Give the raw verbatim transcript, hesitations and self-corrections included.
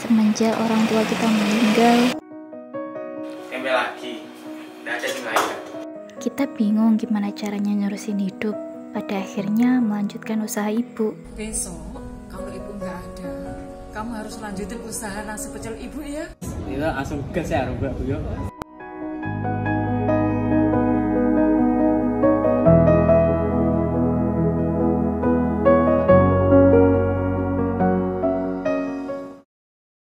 semenjak orang tua kita meninggal. Tempe lagi, nggak ada yang lain. Kita bingung gimana caranya nerusin hidup. Pada akhirnya melanjutkan usaha ibu. Besok kalau ibu nggak ada, kamu harus lanjutin usaha nasi pecel ibu ya. Iya, langsung gas ya, Mbak Bu.